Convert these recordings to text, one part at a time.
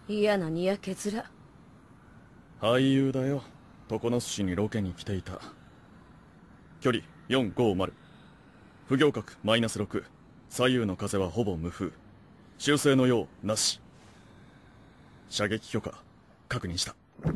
嫌なにやけ面。 俳優だよ。常野市にロケに来ていた。距離450。不行角-6。左右の風はほぼ無風。修正の用なし。射撃許可確認した。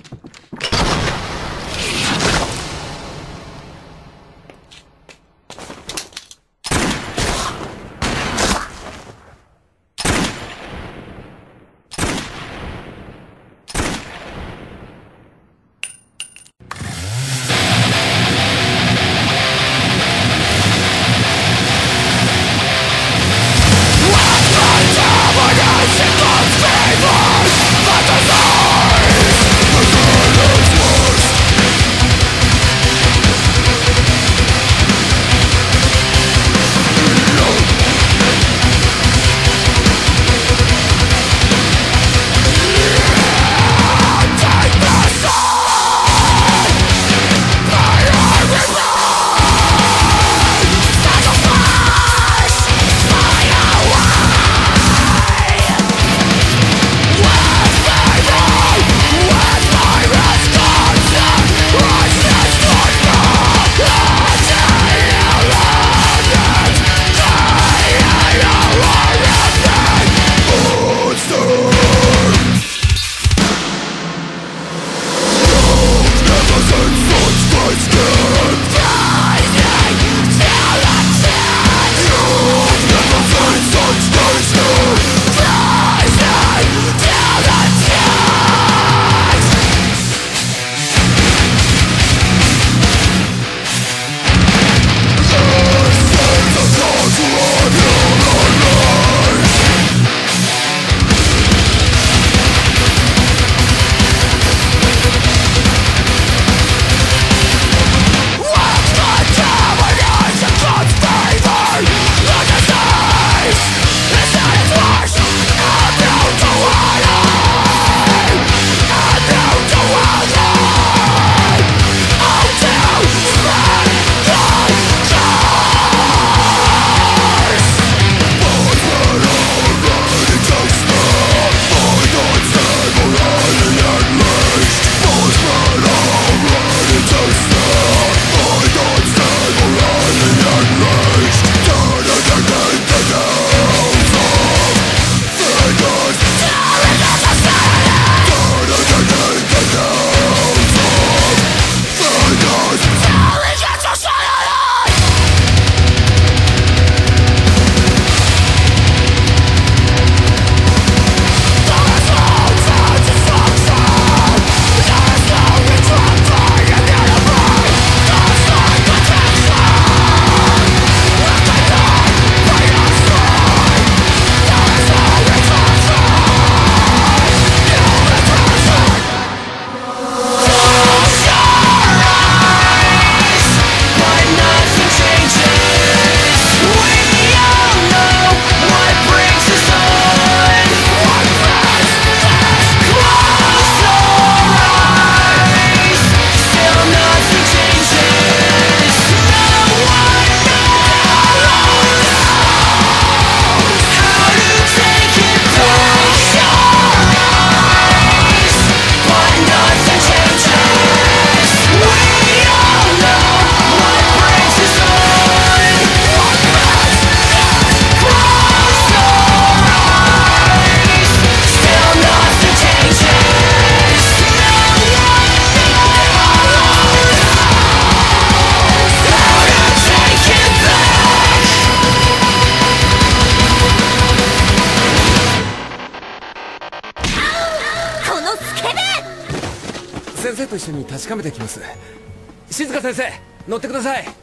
先生と一緒に確かめてきます。静香先生、乗ってください。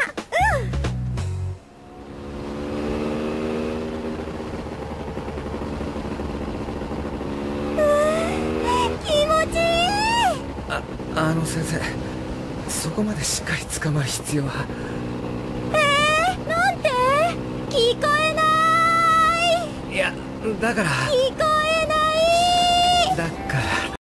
気持ちいい。 先生、そこまでしっかり捕まる必要は。 なんて聞こえない。 いや、だから聞こえ